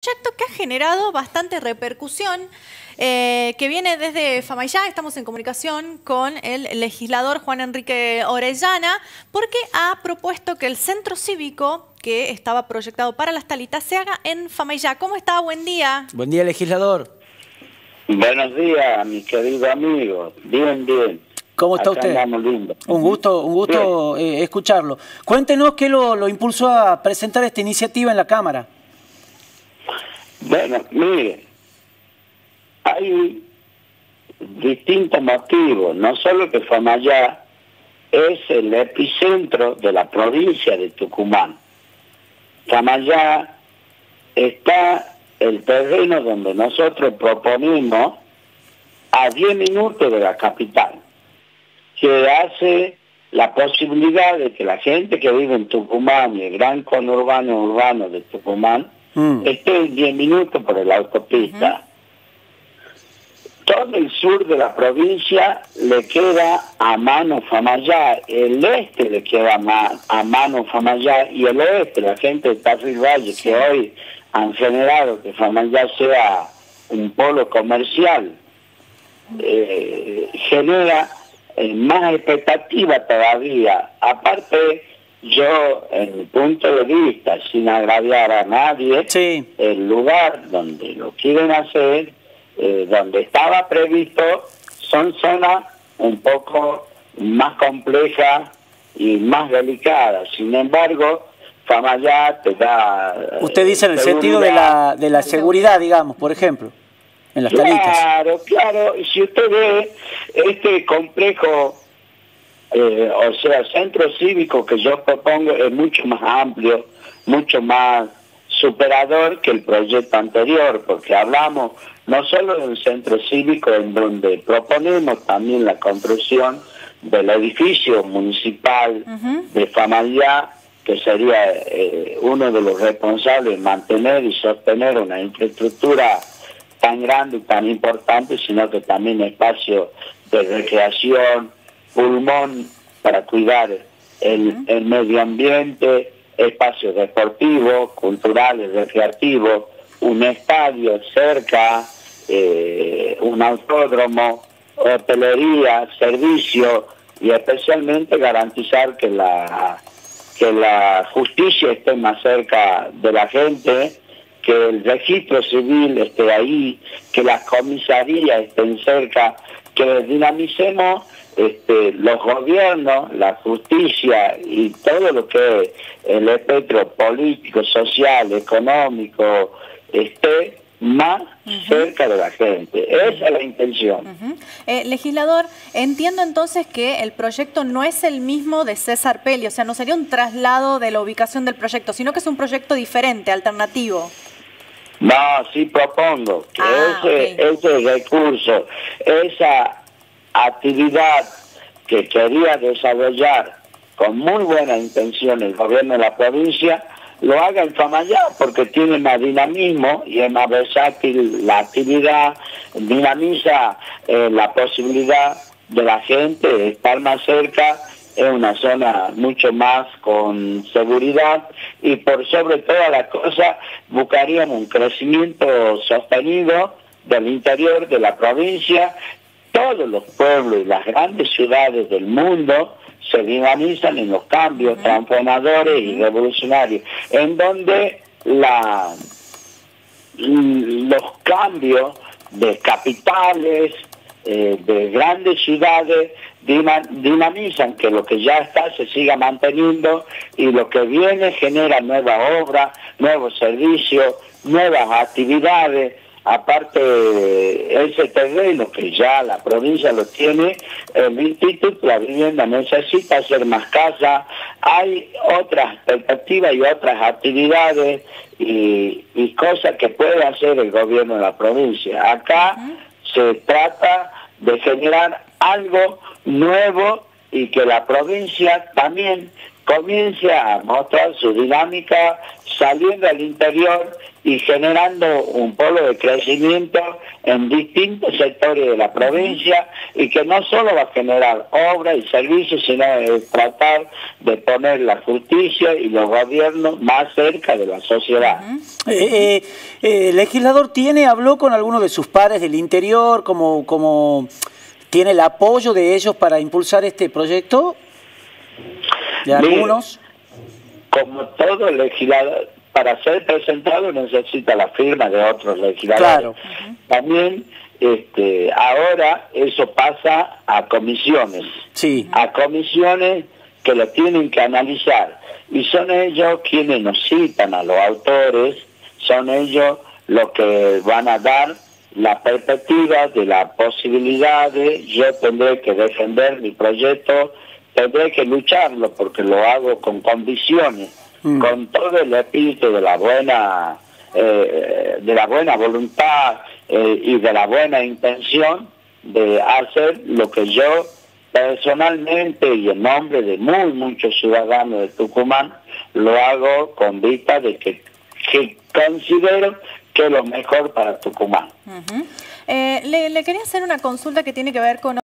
Proyecto que ha generado bastante repercusión, que viene desde Famaillá. Estamos en comunicación con el legislador Juan Enrique Orellana, porque ha propuesto que el centro cívico que estaba proyectado para Las Talitas se haga en Famaillá. ¿Cómo está? Buen día. Buen día, legislador. Buenos días, mis queridos amigos. Bien, bien. ¿Cómo está Acá usted? andamos lindo. Un gusto escucharlo. Cuéntenos qué lo impulsó a presentar esta iniciativa en la Cámara. Bueno, mire, hay distintos motivos. No solo que Famaillá es el epicentro de la provincia de Tucumán. Famaillá está el terreno donde nosotros proponemos a 10 minutos de la capital, que hace la posibilidad de que la gente que vive en Tucumán y el gran conurbano urbano de Tucumán esté en 10 minutos por la autopista. Todo el sur de la provincia le queda a mano Famaillá, el este le queda a mano Famaillá y el oeste, la gente de Tafí Valle, que hoy han generado que Famaillá sea un polo comercial, genera más expectativa todavía. Aparte, yo, en mi punto de vista, sin agraviar a nadie, el lugar donde lo quieren hacer, donde estaba previsto, son zonas un poco más complejas y más delicadas. Sin embargo, Famaillá te da... Usted dice en el sentido de la seguridad, digamos, por ejemplo, en Las Talitas. Claro. Si usted ve este complejo, o sea, centro cívico que yo propongo es mucho más amplio, mucho más superador que el proyecto anterior, porque hablamos no solo de un centro cívico en donde proponemos también la construcción del edificio municipal de Famaillá, que sería uno de los responsables de mantener y sostener una infraestructura tan grande y tan importante, sino que también espacio de recreación, pulmón para cuidar el medio ambiente, espacios deportivos, culturales, recreativos, un estadio cerca, un autódromo, hotelería, servicio, y especialmente garantizar que la justicia esté más cerca de la gente, que el registro civil esté ahí, que las comisarías estén cerca, que dinamicemos los gobiernos, la justicia y todo lo que es el espectro político, social, económico, esté más cerca de la gente. Esa es la intención. Legislador, entiendo entonces que el proyecto no es el mismo de César Pelli, o sea, no sería un traslado de la ubicación del proyecto, sino que es un proyecto diferente, alternativo. No, sí propongo que ese recurso, esa actividad que quería desarrollar con muy buena intención el gobierno de la provincia, lo haga en Famaillá, porque tiene más dinamismo y es más versátil la actividad, dinamiza la posibilidad de la gente de estar más cerca, es una zona mucho más con seguridad y por sobre todas las cosas buscaríamos un crecimiento sostenido del interior de la provincia. Todos los pueblos y las grandes ciudades del mundo se dinamizan en los cambios transformadores y revolucionarios, en donde los cambios de capitales, de grandes ciudades, dinamizan que lo que ya está se siga manteniendo y lo que viene genera nuevas obras, nuevos servicios, nuevas actividades. Aparte de ese terreno que ya la provincia lo tiene, el Instituto La Vivienda necesita hacer más casas, hay otras expectativas y otras actividades y cosas que puede hacer el gobierno de la provincia. Acá se trata de generar algo nuevo y que la provincia también comience a mostrar su dinámica saliendo al interior y generando un polo de crecimiento en distintos sectores de la provincia, y que no solo va a generar obras y servicios, sino tratar de poner la justicia y los gobiernos más cerca de la sociedad. Legislador, habló con algunos de sus pares del interior, como tiene el apoyo de ellos para impulsar este proyecto? ¿De algunos? Como todo legislador, para ser presentado necesita la firma de otros legisladores. Claro. También ahora eso pasa a comisiones. Sí. A comisiones que lo tienen que analizar. Y son ellos quienes nos citan a los autores, son ellos los que van a dar la perspectiva de las posibilidades. Yo tendré que defender mi proyecto, tendré que lucharlo porque lo hago con convicciones, con todo el espíritu de la buena voluntad y de la buena intención de hacer lo que yo personalmente y en nombre de muchos ciudadanos de Tucumán lo hago con vista de que considero que es lo mejor para Tucumán. Le quería hacer una consulta que tiene que ver con